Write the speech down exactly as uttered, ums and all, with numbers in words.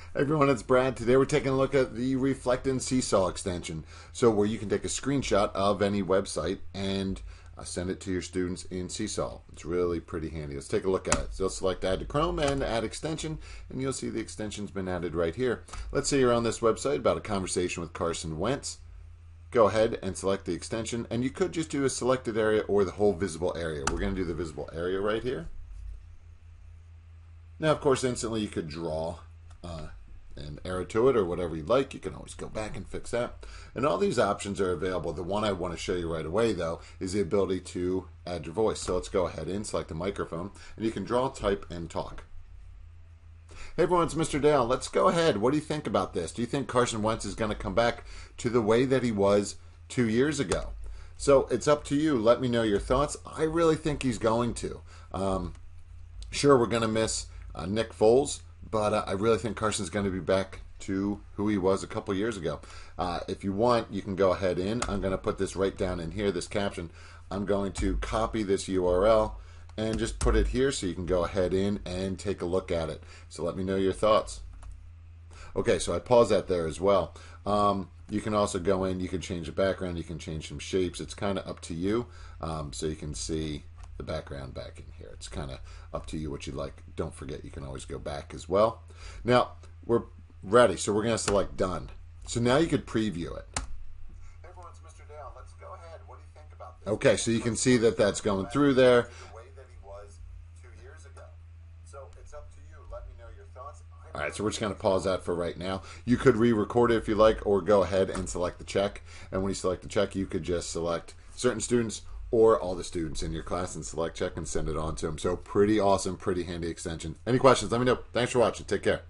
Hey everyone, it's Brad. Today we're taking a look at the Reflect and Seesaw extension. So where you can take a screenshot of any website and uh, send it to your students in Seesaw. It's really pretty handy. Let's take a look at it. So select Add to Chrome and Add Extension, and you'll see the extension's been added right here. Let's say you're on this website about a conversation with Carson Wentz. Go ahead and select the extension, and you could just do a selected area or the whole visible area. We're going to do the visible area right here. Now, of course, instantly you could draw uh, an arrow to it or whatever you like. You can always go back and fix that. And all these options are available. The one I want to show you right away, though, is the ability to add your voice. So let's go ahead and select the microphone, and you can draw, type, and talk. Hey everyone, it's Mister Dale. Let's go ahead. What do you think about this? Do you think Carson Wentz is going to come back to the way that he was two years ago? So it's up to you. Let me know your thoughts. I really think he's going to. Um, sure, we're going to miss uh, Nick Foles, but uh, I really think Carson's going to be back to who he was a couple years ago. Uh, if you want, you can go ahead in. I'm going to put this right down in here, this caption. I'm going to copy this U R L and just put it here so you can go ahead in and take a look at it. So let me know your thoughts. Okay, so I pause that there as well. Um, you can also go in, you can change the background, you can change some shapes. It's kind of up to you. Um, so you can see the background back in here. It's kind of up to you what you like. Don't forget, you can always go back as well. Now, we're ready, so we're going to select Done. So now you could preview it. Hey everyone, it's Mister Dale. Let's go ahead. What do you think about this? Okay, so you can see that that's going through there. All right, so we're just going to pause that for right now. You could re-record it if you like, or go ahead and select the check. And when you select the check, you could just select certain students or all the students in your class and select check and send it on to them. So pretty awesome, pretty handy extension. Any questions, let me know. Thanks for watching. Take care.